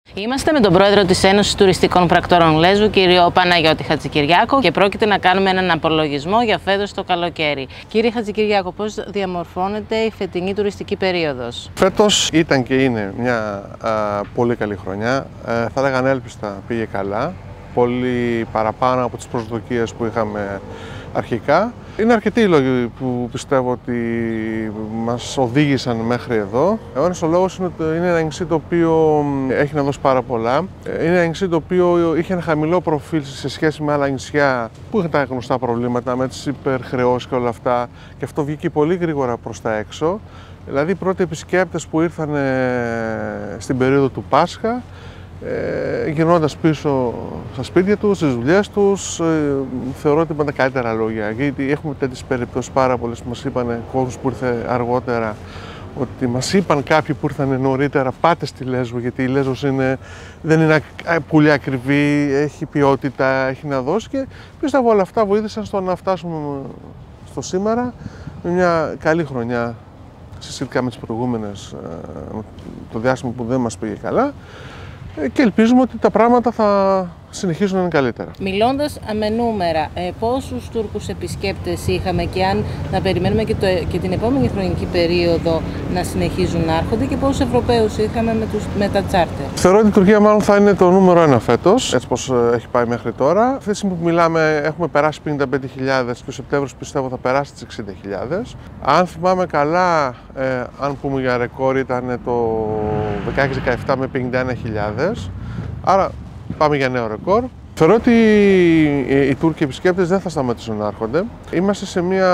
Είμαστε με τον πρόεδρο της Ένωσης Τουριστικών Πρακτόρων Λέσβου, κύριο Παναγιώτη Χατζικυριάκο, και πρόκειται να κάνουμε έναν απολογισμό για φέτος το καλοκαίρι. Κύριε Χατζικυριάκο, πώς διαμορφώνεται η φετινή τουριστική περίοδος? Φέτος ήταν και είναι μια πολύ καλή χρονιά. Θα έλεγα ανέλπιστα πήγε καλά, πολύ παραπάνω από τις προσδοκίες που είχαμε αρχικά. Είναι αρκετοί οι λόγοι που πιστεύω ότι μας οδήγησαν μέχρι εδώ. Ο ένας ο λόγος είναι ότι είναι ένα νησί το οποίο έχει να δώσει πάρα πολλά. Είναι ένα νησί το οποίο είχε ένα χαμηλό προφίλ σε σχέση με άλλα νησιά που είχαν τα γνωστά προβλήματα με τις υπερχρεώσεις και όλα αυτά, και αυτό βγήκε πολύ γρήγορα προς τα έξω. Δηλαδή οι πρώτοι επισκέπτες που ήρθαν στην περίοδο του Πάσχα, γυρνώντας πίσω στα σπίτια τους, στις δουλειές τους, θεωρώ ότι είπαν τα καλύτερα λόγια. Γιατί έχουμε τέτοιες περιπτώσεις πάρα πολλές που μας είπαν κόσμος που ήρθε αργότερα, ότι μας είπαν κάποιοι που ήρθαν νωρίτερα, πάτε στη Λέσβο, γιατί η Λέσβος δεν είναι πολύ ακριβή, έχει ποιότητα, έχει να δώσει, και πιστεύω όλα αυτά βοήθησαν στο να φτάσουμε στο σήμερα με μια καλή χρονιά σχετικά με τις προηγούμενες, το διάστημα που δεν μας πήγε καλά. Και ελπίζουμε ότι τα πράγματα θα συνεχίσουν να είναι καλύτερα. Μιλώντας με νούμερα, πόσους Τούρκους επισκέπτες είχαμε και αν να περιμένουμε και την επόμενη χρονική περίοδο να συνεχίζουν να έρχονται, και πόσους Ευρωπαίους είχαμε με τα τσάρτερ? Θεωρώ ότι η Τουρκία μάλλον θα είναι το νούμερο 1 φέτος, έτσι πως έχει πάει μέχρι τώρα. Αυτή τη στιγμή που μιλάμε έχουμε περάσει 55.000 και ο Σεπτέμβριος πιστεύω θα περάσει τις 60.000. Αν θυμάμαι καλά, αν πούμε για ρεκόρ, ήταν το 16-17 με 51.000. Άρα πάμε για νέο ρεκόρ. Θεωρώ ότι οι Τούρκοι επισκέπτες δεν θα σταματήσουν να έρχονται. Είμαστε σε μια,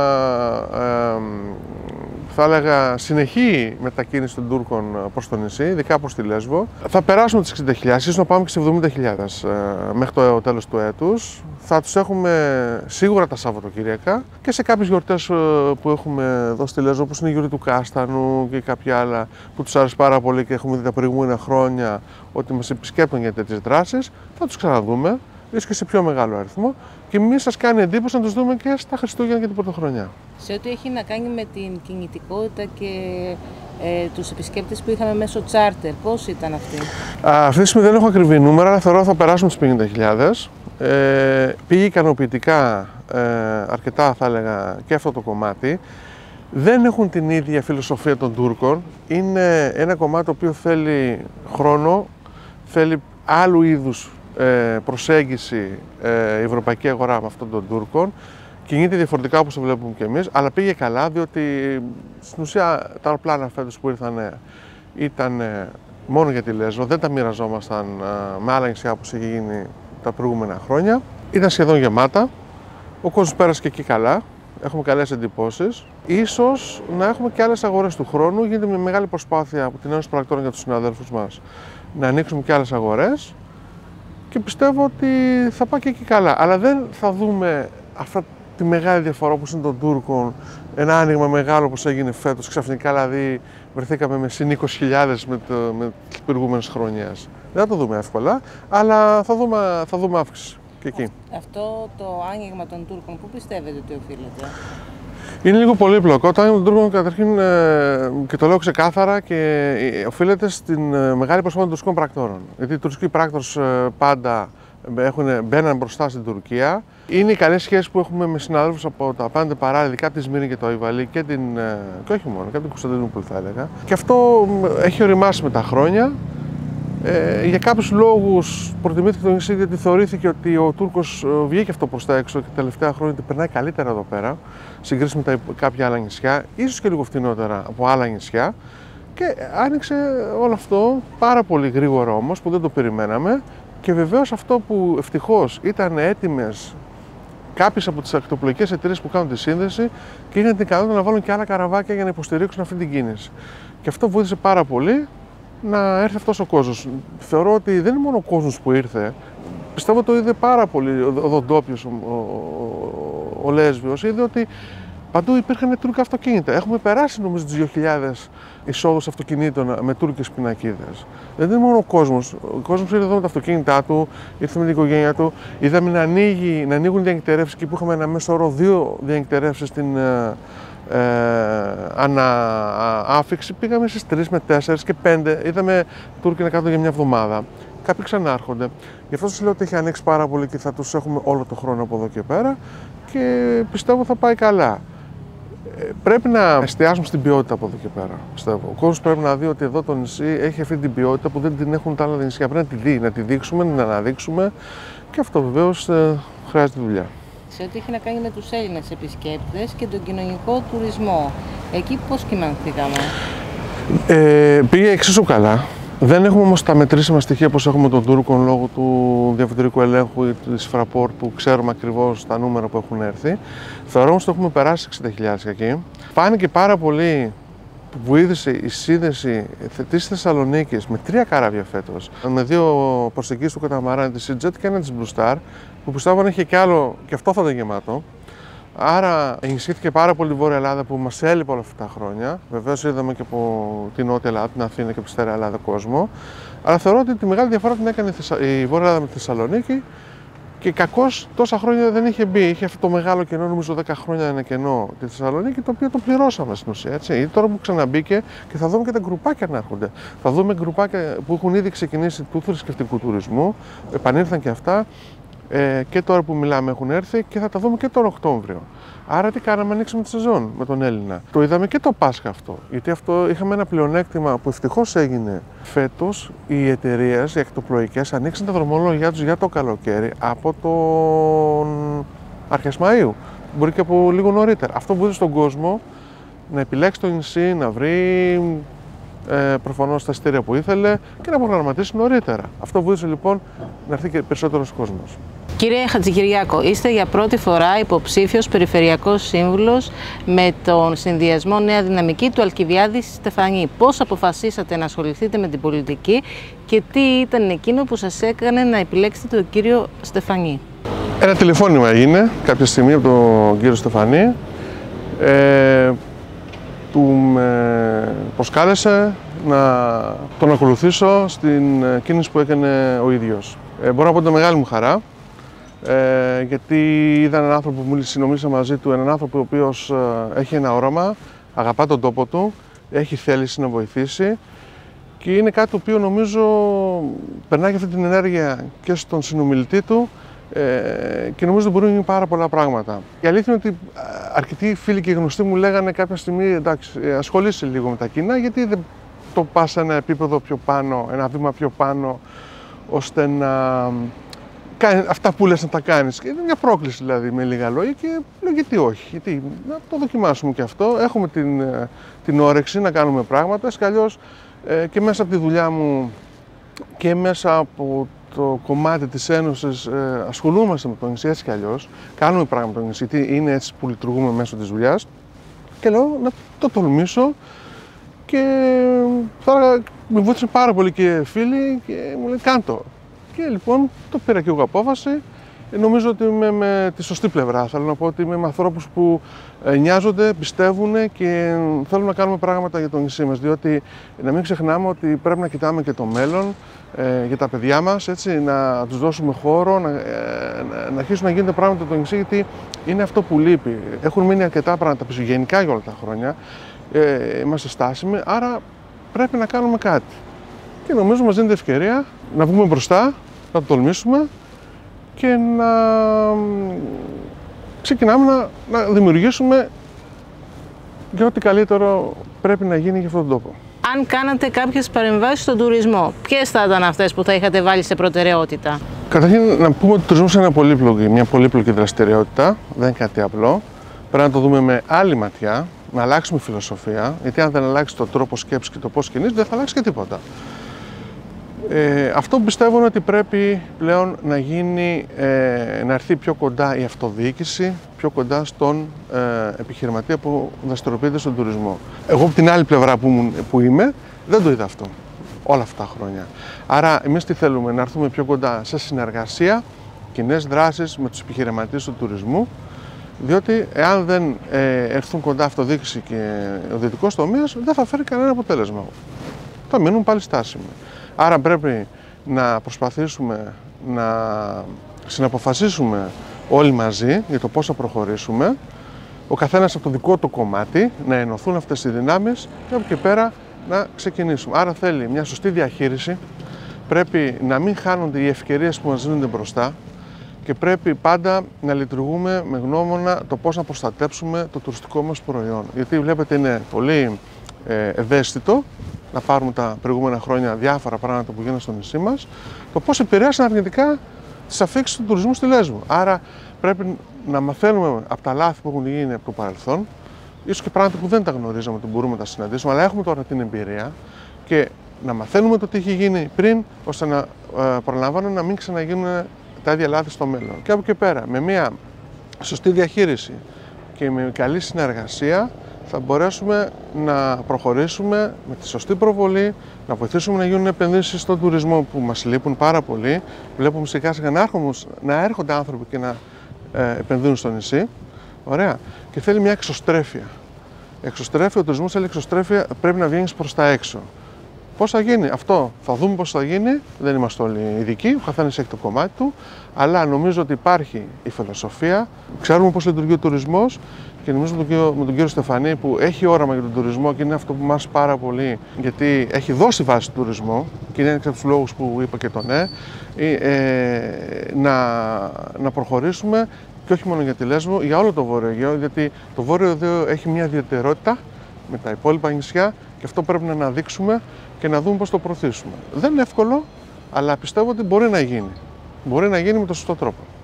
θα έλεγα, συνεχή μετακίνηση των Τούρκων προς το νησί, ειδικά προς τη Λέσβο. Θα περάσουμε τις 60.000, ίσως να πάμε και στις 70.000 μέχρι το τέλος του έτους. Θα τους έχουμε σίγουρα τα Σαββατοκύριακα και σε κάποιες γιορτές που έχουμε εδώ στη Λέσβο, όπως είναι η γιορτή του Κάστανου και κάποια άλλα που τους άρεσε πάρα πολύ και έχουμε δει τα προηγούμενα χρόνια ότι μας επισκέπτουν για τέτοιες δράσεις. Θα τους ξαναδούμε, ίσως και σε πιο μεγάλο αριθμό, και μη σας κάνει εντύπωση να τους δούμε και στα Χριστούγεννα και την Πρωτοχρονιά. Σε ό,τι έχει να κάνει με την κινητικότητα και τους επισκέπτες που είχαμε μέσω τσάρτερ, πώς ήταν αυτοί? Αυτή τη στιγμή δεν έχω ακριβή νούμερα, αλλά θεωρώ θα περάσουμε τις 50.000. Πήγε ικανοποιητικά, αρκετά θα έλεγα, και αυτό το κομμάτι. Δεν έχουν την ίδια φιλοσοφία των Τούρκων. Είναι ένα κομμάτι το οποίο θέλει χρόνο, θέλει άλλου είδους προσέγγιση η ευρωπαϊκή αγορά με αυτών των Τούρκων. Κινείται διαφορετικά όπως το βλέπουμε και εμείς, αλλά πήγε καλά, διότι στην ουσία τα αεροπλάνα φέτος που ήρθαν ήταν μόνο για τη Λέσβο, δεν τα μοιραζόμασταν με άλλα νησιά όπως είχε γίνει τα προηγούμενα χρόνια. Ήταν σχεδόν γεμάτα, ο κόσμος πέρασε και εκεί καλά, έχουμε καλές εντυπώσεις. Ίσως να έχουμε και άλλες αγορές του χρόνου, γίνεται μια μεγάλη προσπάθεια από την Ένωση Πρακτόρων για τους συναδέλφους μας να ανοίξουμε και άλλες αγορές, και πιστεύω ότι θα πάει και εκεί καλά. Αλλά δεν θα δούμε αυτά τη μεγάλη διαφορά όπως είναι των Τούρκων, ένα άνοιγμα μεγάλο όπως έγινε φέτος, ξαφνικά δηλαδή βρεθήκαμε με συν 20.000 με τις προηγούμενες χρονιές. Δεν θα το δούμε εύκολα, αλλά θα δούμε αύξηση και εκεί. Αυτό το άνοιγμα των Τούρκων, πού πιστεύετε ότι οφείλεται? Είναι λίγο πολύπλοκο. Το άνοιγμα των Τούρκων, καταρχήν, και το λέω ξεκάθαρα, και οφείλεται στην μεγάλη προσπάθεια των τουριστικών πρακτόρων. Γιατί οι τουριστικοί πράκτορες πάντα μπαίναν μπροστά στην Τουρκία. Είναι οι καλές σχέσεις που έχουμε με συναδέλφους από τα πάντα παράλληλα, ειδικά από τη Σμύρνη και το Αϊβαλί και όχι μόνο, και από την Κωνσταντινούπολη θα έλεγα. Και αυτό έχει οριμάσει με τα χρόνια. Για κάποιους λόγους προτιμήθηκε το νησί, γιατί θεωρήθηκε ότι ο Τούρκος βγήκε αυτό προς τα έξω και τα τελευταία χρόνια ότι περνάει καλύτερα εδώ πέρα, συγκρίση με κάποια άλλα νησιά, ίσως και λίγο φτηνότερα από άλλα νησιά. Και άνοιξε όλο αυτό πάρα πολύ γρήγορα όμως, που δεν το περιμέναμε. Και βεβαίως αυτό που ευτυχώς ήταν έτοιμες κάποιες από τις ακτοπλοϊκές εταιρείες που κάνουν τη σύνδεση και είχαν την ικανότητα να βάλουν και άλλα καραβάκια για να υποστηρίξουν αυτή την κίνηση. Και αυτό βοήθησε πάρα πολύ να έρθει αυτός ο κόσμος. Θεωρώ ότι δεν είναι μόνο ο κόσμος που ήρθε, πιστεύω το είδε πάρα πολύ ο ντόπιος, ο Λέσβιος, είδε ότι παντού υπήρχαν τουρκικά αυτοκίνητα. Έχουμε περάσει νομίζω τις 2.000 εισόδους αυτοκινήτων με τουρκικές πινακίδες. Δεν είναι μόνο ο κόσμος. Ο κόσμος ήρθε εδώ με τα αυτοκίνητά του, ήρθε με την οικογένεια του. Είδαμε να ανοίγουν διανυκτερεύσεις, εκεί που είχαμε ένα μέσο όρο 2 διανυκτερεύσεις άφιξη πήγαμε στις 3 με 4 και 5. Είδαμε Τούρκοι να κάθονται για μια εβδομάδα. Κάποιοι ξανάρχονται. Γι' αυτό σας λέω ότι έχει ανοίξει πάρα πολύ και θα τους έχουμε όλο τον χρόνο από εδώ και πέρα και πιστεύω θα πάει καλά. Πρέπει να εστιάσουμε στην ποιότητα από εδώ και πέρα. Πιστεύω. Ο κόσμος πρέπει να δει ότι εδώ το νησί έχει αυτή την ποιότητα που δεν την έχουν τα άλλα νησιά. Πρέπει να τη δει, να τη δείξουμε, να την αναδείξουμε και αυτό βεβαίως χρειάζεται δουλειά. Σε ό,τι έχει να κάνει με τους Έλληνες επισκέπτες και τον κοινωνικό τουρισμό, εκεί πώς κυμανθήκαμε? Πήγε εξίσου καλά. Δεν έχουμε όμως τα μετρήσιμα στοιχεία όπως έχουμε τον Τούρκο λόγω του διαφορετικού ελέγχου ή της Fraport που ξέρουμε ακριβώς τα νούμερα που έχουν έρθει. Θεωρώ όμως ότι έχουμε περάσει 60.000 εκεί. Φάνηκε πάρα πολύ που βοήθησε η σύνδεση της Θεσσαλονίκης με 3 καράβια φέτος, με 2 προσεγγίσεις του καταμαράνι της Sea Jet και ένα της Blue Star, που πιστεύω αν είχε κι άλλο και αυτό θα ήταν γεμάτο. Άρα ενισχύθηκε πάρα πολύ η Βόρεια Ελλάδα που μας έλειπε όλα αυτά τα χρόνια. Βεβαίως είδαμε και από την Νότια Ελλάδα, την Αθήνα και από τη Στέρεα Ελλάδα κόσμο. Αλλά θεωρώ ότι τη μεγάλη διαφορά την έκανε η Βόρεια Ελλάδα με τη Θεσσαλονίκη και κακώς τόσα χρόνια δεν είχε μπει. Είχε αυτό το μεγάλο κενό, νομίζω 10 χρόνια ένα κενό τη Θεσσαλονίκη, το οποίο το πληρώσαμε στην ουσία. Έτσι. Τώρα που ξαναμπήκε και θα δούμε και τα γκρουπάκια να έρχονται. Θα δούμε γκρουπάκια που έχουν ήδη ξεκινήσει του θρησκευτικού τουρισμού, επανήλθαν και αυτά. Και τώρα που μιλάμε έχουν έρθει και θα τα δούμε και τον Οκτώβριο. Άρα τι κάναμε, ανοίξαμε τη σεζόν με τον Έλληνα. Το είδαμε και το Πάσχα αυτό, γιατί αυτό είχαμε ένα πλεονέκτημα που ευτυχώς έγινε φέτος. Οι εταιρείες, οι εκτοπλοϊκές, ανοίξαν τα δρομολόγια τους για το καλοκαίρι από τον αρχές Μαΐου, μπορεί και από λίγο νωρίτερα. Αυτό βοήθησε στον κόσμο να επιλέξει το νησί, να βρει προφανώς τα εισιτήρια που ήθελε και να προγραμματίσει νωρίτερα. Αυτό βοήθησε λοιπόν να έρθει και περισσότερος κόσμος. Κύριε Χατζικυριάκο, είστε για πρώτη φορά υποψήφιος περιφερειακός σύμβουλος με τον συνδυασμό Νέα Δυναμική του Αλκιβιάδη Στεφανή. Πώς αποφασίσατε να ασχοληθείτε με την πολιτική και τι ήταν εκείνο που σας έκανε να επιλέξετε τον κύριο Στεφανή? Ένα τηλεφώνημα έγινε κάποια στιγμή από τον κύριο Στεφανή. Που με προσκάλεσε να τον ακολουθήσω στην κίνηση που έκανε ο ίδιος. Μπορώ να πω ότι ήταν μεγάλη μου χαρά, γιατί είδα έναν άνθρωπο που συνομίλησα μαζί του, έναν άνθρωπο ο οποίος έχει ένα όραμα, αγαπά τον τόπο του, έχει θέληση να βοηθήσει και είναι κάτι το οποίο νομίζω περνάει και αυτή την ενέργεια και στον συνομιλητή του και νομίζω ότι μπορεί να γίνει πάρα πολλά πράγματα. Η αλήθεια είναι ότι αρκετοί φίλοι και γνωστοί μου λέγανε κάποια στιγμή εντάξει, ασχολείσαι λίγο με τα κοινά, γιατί δεν το πας σε ένα επίπεδο πιο πάνω, ένα βήμα πιο πάνω, ώστε να κάνεις αυτά που λες να τα κάνεις. Είναι μια πρόκληση δηλαδή με λίγα λόγια και λέω γιατί όχι, γιατί να το δοκιμάσουμε και αυτό. Έχουμε την όρεξη να κάνουμε πράγματα, έτσι κι αλλιώς και μέσα από τη δουλειά μου και μέσα από το κομμάτι της Ένωσης ασχολούμαστε με το νησί έτσι κι αλλιώς. Κάνουμε πράγματα με το νησί, γιατί είναι έτσι που λειτουργούμε μέσω της δουλειάς. Και λέω να το τολμήσω και τώρα με βοήθησε πάρα πολύ και φίλοι και μου λέει κάντο. Και λοιπόν το πήρα και εγώ απόφαση. Νομίζω ότι είμαι με τη σωστή πλευρά. Θέλω να πω ότι είμαι με ανθρώπους που νοιάζονται, πιστεύουν και θέλουν να κάνουμε πράγματα για το νησί μας. Διότι να μην ξεχνάμε ότι πρέπει να κοιτάμε και το μέλλον για τα παιδιά μας, έτσι, να τους δώσουμε χώρο, να αρχίσουν να γίνονται πράγματα το νησί, γιατί είναι αυτό που λείπει. Έχουν μείνει αρκετά πράγματα πίσω γενικά για όλα τα χρόνια. Είμαστε στάσιμοι, άρα πρέπει να κάνουμε κάτι. Και νομίζω μας δίνεται ευκαιρία να βγούμε μπροστά, να το τολμήσουμε και να ξεκινάμε να δημιουργήσουμε και ό,τι καλύτερο πρέπει να γίνει για αυτόν τον τόπο. Αν κάνατε κάποιες παρεμβάσεις στον τουρισμό, ποιες θα ήταν αυτές που θα είχατε βάλει σε προτεραιότητα? Καταρχήν να πούμε ότι ο τουρισμός είναι μια πολύπλοκη δραστηριότητα, δεν είναι κάτι απλό. Πρέπει να το δούμε με άλλη ματιά, να αλλάξουμε φιλοσοφία, γιατί αν δεν αλλάξει τον τρόπο σκέψης και το πώς κινείς, δεν θα αλλάξει και τίποτα. Αυτό που πιστεύω είναι ότι πρέπει πλέον να γίνει, να έρθει πιο κοντά η αυτοδιοίκηση, πιο κοντά στον επιχειρηματία που δραστηριοποιείται στον τουρισμό. Εγώ από την άλλη πλευρά που είμαι, δεν το είδα αυτό όλα αυτά τα χρόνια. Άρα εμείς τι θέλουμε, να έρθουμε πιο κοντά σε συνεργασία, κοινές δράσεις με τους επιχειρηματίες του τουρισμού, διότι εάν δεν έρθουν κοντά αυτοδιοίκηση και ο ιδιωτικός τομέας, δεν θα φέρει κανένα αποτέλεσμα. Θα μείνουν πάλι στάσιμοι. Άρα πρέπει να προσπαθήσουμε να συναποφασίσουμε όλοι μαζί για το πώς θα προχωρήσουμε, ο καθένας από το δικό του κομμάτι, να ενωθούν αυτές οι δυνάμεις και από εκεί πέρα να ξεκινήσουμε. Άρα θέλει μια σωστή διαχείριση, πρέπει να μην χάνονται οι ευκαιρίες που μας δίνονται μπροστά και πρέπει πάντα να λειτουργούμε με γνώμονα το πώς να προστατέψουμε το τουριστικό μας προϊόν. Γιατί βλέπετε είναι πολύ ευαίσθητο, να πάρουμε τα προηγούμενα χρόνια διάφορα πράγματα που γίνανε στο νησί μας, το πώς επηρέασαν αρνητικά τις αφήξεις του τουρισμού στη Λέσβο. Άρα πρέπει να μαθαίνουμε από τα λάθη που έχουν γίνει από το παρελθόν, ίσως και πράγματα που δεν τα γνωρίζαμε ότι μπορούμε να τα συναντήσουμε, αλλά έχουμε τώρα την εμπειρία και να μαθαίνουμε το τι έχει γίνει πριν, ώστε να προλαμβάνουμε να μην ξαναγίνουν τα ίδια λάθη στο μέλλον. Και από εκεί πέρα, με μια σωστή διαχείριση και με καλή συνεργασία, θα μπορέσουμε να προχωρήσουμε με τη σωστή προβολή, να βοηθήσουμε να γίνουν επενδύσεις στον τουρισμό που μας λείπουν πάρα πολύ. Βλέπουμε σιγά σιγά να έρχονται άνθρωποι και να επενδύουν στο νησί. Ωραία. Και θέλει μια εξωστρέφεια. Ο τουρισμός θέλει εξωστρέφεια, πρέπει να βγαίνεις προς τα έξω. Πώς θα γίνει αυτό, θα δούμε πώς θα γίνει, δεν είμαστε όλοι ειδικοί, ο καθένας έχει το κομμάτι του, αλλά νομίζω ότι υπάρχει η φιλοσοφία, ξέρουμε πώς λειτουργεί ο τουρισμός και νομίζω με τον κύριο Στεφανή που έχει όραμα για τον τουρισμό και είναι αυτό που μας πάρα πολύ, γιατί έχει δώσει βάση του τουρισμού και είναι ένας από τους λόγους που είπα και το ναι, να προχωρήσουμε και όχι μόνο για τη Λέσβο, για όλο το Βόρειο Αιγαίο, γιατί το Βόρειο Αιγαίο έχει μια ιδιαιτερότητα με τα υπόλοιπα νησιά και αυτό πρέπει να αναδείξουμε και να δούμε πώς το προωθήσουμε. Δεν είναι εύκολο, αλλά πιστεύω ότι μπορεί να γίνει. Μπορεί να γίνει με τον σωστό τρόπο.